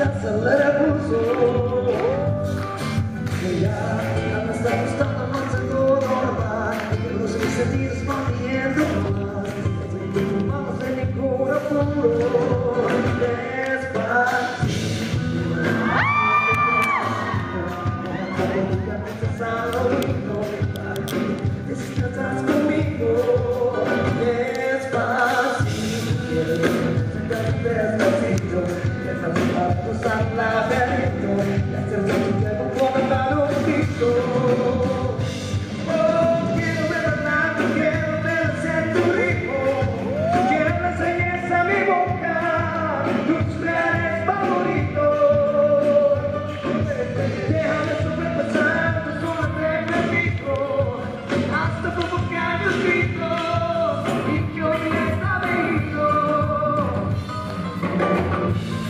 acelera el pulso. Que ya me está gustando más de todo normal. Los mis sentidos van pidiendo más. Vamos en mi corazón puro. Despacito. Estás conmigo, despacito, despacito, despacito, cruzar la laberinto, y hacer un tiempo como calorcito. Oh, quiero ver ser tu ritmo, quiero que enseñes a mi boca tus planes favoritos. Déjame sobrepasar tus zonas de peligro, hasta provocar los gritos y que hoy está bebido.